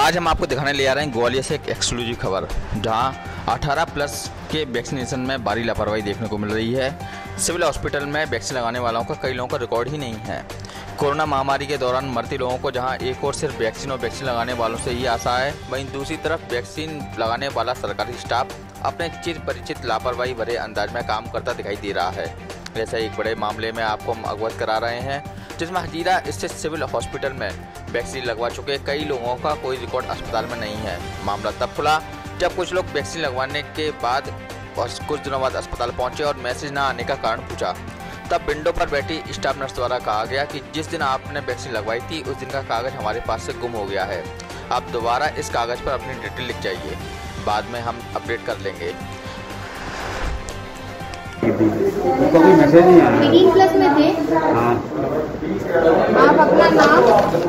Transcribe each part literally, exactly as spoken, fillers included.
आज हम आपको दिखाने ले आ रहे हैं ग्वालियर से एक एक्सक्लूसिव खबर, जहां अठारह प्लस के वैक्सीनेशन में भारी लापरवाही देखने को मिल रही है। सिविल हॉस्पिटल में वैक्सीन लगाने वालों का कई लोगों का रिकॉर्ड ही नहीं है। कोरोना महामारी के दौरान मरते लोगों को जहां एक और सिर्फ वैक्सीन और वैक्सीन लगाने वालों से ही आशा है, वहीं दूसरी तरफ वैक्सीन लगाने वाला सरकारी स्टाफ अपने चिर परिचित लापरवाही भरे अंदाज में काम करता दिखाई दे रहा है। ऐसे एक बड़े मामले में आपको हम अवगत करा रहे हैं, जिसमें हजीरा स्थित सिविल हॉस्पिटल में वैक्सीन लगवा चुके कई लोगों का कोई रिकॉर्ड अस्पताल में नहीं है। मामला तब खुला जब कुछ लोग वैक्सीन लगवाने के बाद और कुछ दिनों बाद अस्पताल पहुंचे और मैसेज न आने का कारण पूछा। तब विंडो पर बैठी स्टाफ नर्स द्वारा कहा गया कि जिस दिन आपने वैक्सीन लगवाई थी उस दिन का कागज़ हमारे पास से गुम हो गया है, आप दोबारा इस कागज़ पर अपनी डिटेल लिख जाइए, बाद में हम अपडेट कर लेंगे। कोई मैसेज नहीं आया। एटीन प्लस में थे। हाँ। आप अपना नाम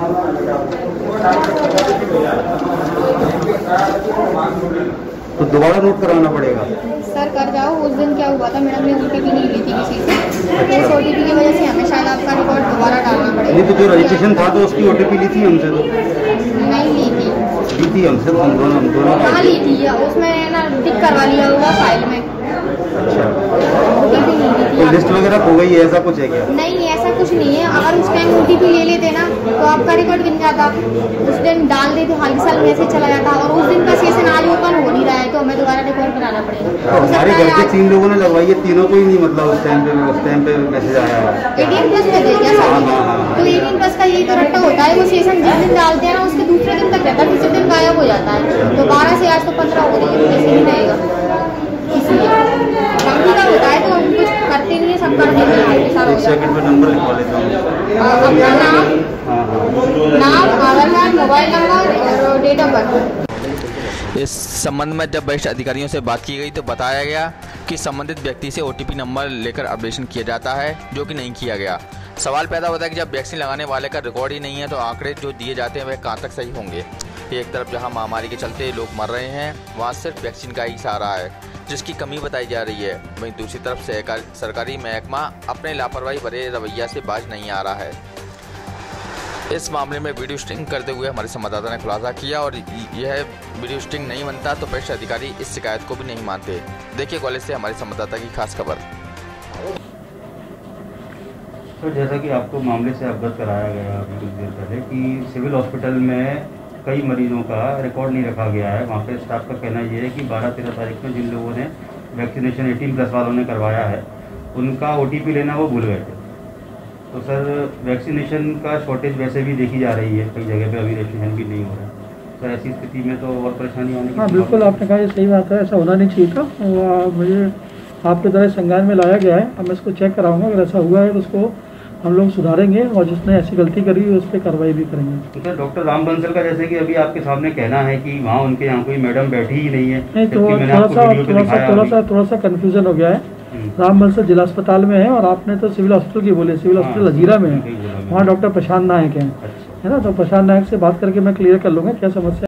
तो दोबारा नोट कराना पड़ेगा। सर कर जाओ। उस दिन क्या हुआ था, मैडम ने ओटीपी नहीं ली थी किसी से, इस ओटीपी की वजह से हमें शायद आपका रिकॉर्ड दोबारा डालना पड़ेगा। नहीं तो जो रजिस्ट्रेशन था तो उसकी ओटीपी ली थी हमसे, तो नहीं ली थी। ली थी हमसे, हम दोनों हम दोनों कहाँ ली थी? उसमें ना टिक करवा लिया होगा फाइल में। अच्छा, ओटीपी नहीं ली तो थी। लिस्ट वगैरह हो गई है, ऐसा कुछ है क्या? नहीं, ऐसा कुछ नहीं है। अगर उस टाइम ओटीपी ले लेते ना तो आपका रिकॉर्ड गिन जाता। उस दिन डाल देते, हाल साल मैसेज चला जाता, और उस दिन का सेशन आज ओपन हो नहीं रहा है तो हमें दोबारा रिकॉर्ड कराना पड़ेगा। तो हमारे घर के तीन लोगों ने लगवाई है, तीनों को ही नहीं, मतलब उस टाइम पे उस टाइम पे मैसेज आया है। एटीन प्लस में दे क्या हाँ, सर? हाँ, हाँ। तो एटीन प्लस का यही तो रट्टा होता है, वो सेशन जिस दिन डालते हैं ना उसके दूसरे दिन तक रहता है, तीसरे दिन गायब हो जाता है। तो बारह से आज तो पंद्रह हो रही है, ऐसे ही रहेगा। इसलिए बाकी का होता है तो हम कुछ करते नहीं है, सब कर देते हैं। एक सेकंड में नंबर लिखवा लेता हूँ। अपना नाम, हाँ हाँ नाम, आधार कार्ड, मोबाइल नंबर और डेट ऑफ बर्थ। इस संबंध में जब वरिष्ठ अधिकारियों से बात की गई तो बताया गया कि संबंधित व्यक्ति से ओटीपी नंबर लेकर अपडेशन किया जाता है, जो कि नहीं किया गया। सवाल पैदा होता है कि जब वैक्सीन लगाने वाले का रिकॉर्ड ही नहीं है तो आंकड़े जो दिए जाते हैं वह कहाँ तक सही होंगे। एक तरफ जहां महामारी के चलते लोग मर रहे हैं, वहां सिर्फ वैक्सीन का ही सहारा है, जिसकी कमी बताई जा रही है। वहीं दूसरी तरफ सहकारी सरकारी महकमा अपने लापरवाही भरे रवैया से बाज नहीं आ रहा है। इस मामले में वीडियो स्ट्रिंग करते हुए हमारे संवाददाता ने खुलासा किया, और यह वीडियो स्ट्रिंग नहीं बनता तो वरिष्ठ अधिकारी इस शिकायत को भी नहीं मानते। देखिए ग्वालियर से हमारे संवाददाता की खास खबर। तो जैसा कि आपको मामले से अवगत कराया गया अभी कुछ देर पहले कि सिविल हॉस्पिटल में कई मरीजों का रिकॉर्ड नहीं रखा गया है। वहाँ पे स्टाफ का कहना ये है कि बारह तेरह तारीख में जिन लोगों ने वैक्सीनेशन एटीन प्लस वालों ने करवाया है उनका ओटीपी लेना वो भूल गए थे। तो सर वैक्सीनेशन का शॉर्टेज वैसे भी देखी जा रही है, कई जगह पे अभी वैक्सीनेशन भी नहीं हो रहा है। तो ऐसी स्थिति में तो और परेशानी आने की। हाँ बिल्कुल, आपने कहा ये सही बात है, ऐसा होना नहीं चाहिए था। और मुझे आपके द्वारा संज्ञान में लाया गया है। अब मैं इसको चेक कराऊंगा, अगर ऐसा हुआ है तो उसको हम लोग सुधारेंगे और जिसने ऐसी गलती करी है उस पर कार्रवाई भी करेंगे। तो सर डॉक्टर राम बंसल का जैसे कि अभी आपके सामने कहना है कि वहाँ उनके यहाँ कोई मैडम बैठी ही नहीं है। नहीं तो थोड़ा सा थोड़ा सा थोड़ा सा थोड़ा सा कन्फ्यूजन हो गया है। राम बंसल जिला अस्पताल में है और आपने तो सिविल हॉस्पिटल की बोले। सिविल हॉस्पिटल हजीरा में है, वहाँ डॉक्टर प्रशांत नायक हैं, है ना। तो प्रशांत नायक से बात करके मैं क्लियर कर लूँगा क्या समस्या।